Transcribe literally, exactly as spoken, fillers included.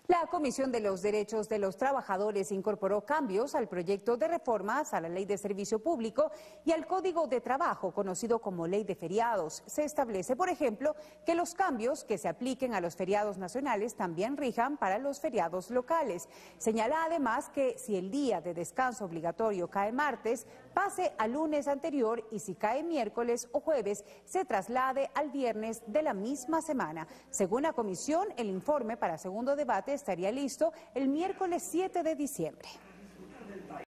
La Comisión de los Derechos de los Trabajadores incorporó cambios al proyecto de reformas a la Ley de Servicio Público y al Código de Trabajo, conocido como Ley de Feriados. Se establece, por ejemplo, que los cambios que se apliquen a los feriados nacionales también rijan para los feriados locales. Señala además que si el día de descanso obligatorio cae martes, pase al lunes anterior y si cae miércoles o jueves, se traslade al viernes de la misma semana. Según la Comisión, el informe para segundo debate estaría listo el miércoles siete de diciembre.